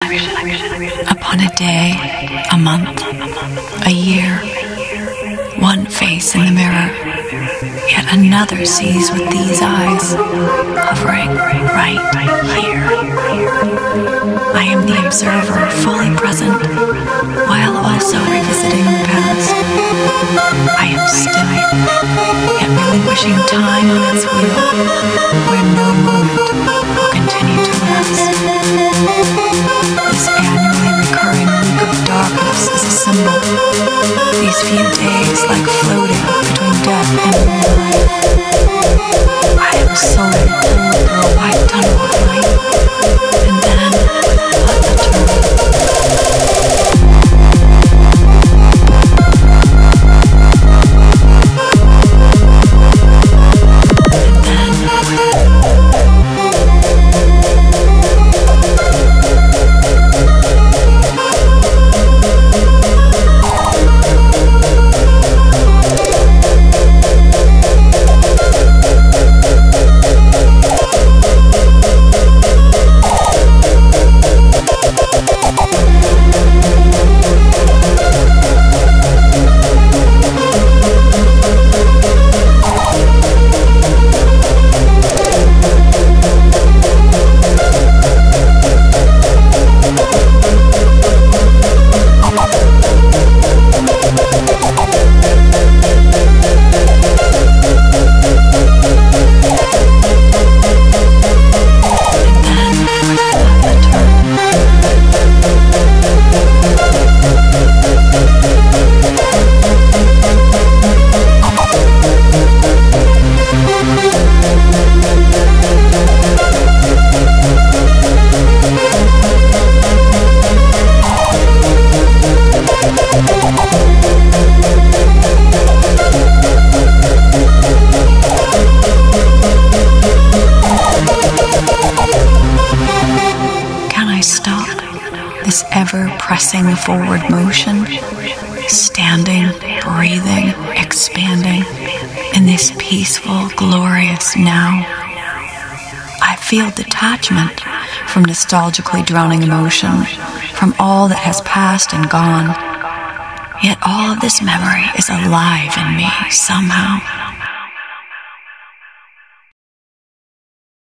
Upon a day, a month, a year, one face in the mirror, yet another sees with these eyes, hovering right here. I am the observer, fully present, while also revisiting the past. I am still, yet relinquishing time on its wheel, where no moment will continue to last. This annually recurring week of darkness is a symbol. These few days like floating between death and life. I am soaring through a white tunnel of light, and then let the ever-pressing forward motion, standing, breathing, expanding in this peaceful, glorious now. I feel detachment from nostalgically drowning emotion, from all that has passed and gone. Yet all of this memory is alive in me somehow.